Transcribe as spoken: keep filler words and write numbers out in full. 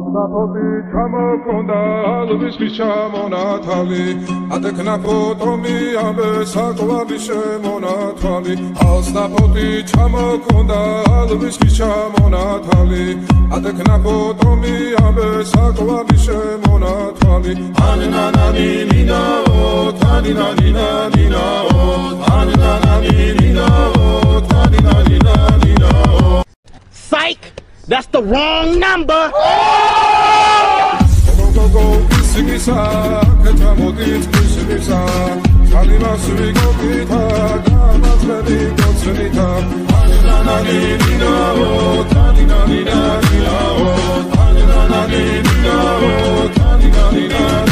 Აფსაფოტი ჩამოქონდა ლვისის ჩამონათალი ატეკნა ფოტომი ამე საკვალი შემონათვალი აფსაფოტი ჩამოქონდა ლვისის ჩამონათალი ატეკნა ფოტომი ამე საკვალი შემონათვალი ანანანი ნინაო თანინანი ნინაო ანანანი ნინაო თანინანი ნინაო Psych! That's the wrong number! Go, go, Sigisa, Katamodit, Sigisa, Salima Suigo, Gita, Gamas, Lady, Gotsanita, Anina, Nina, Tanina, Nina, Nina, Anina, Nina, Tanina, Nina.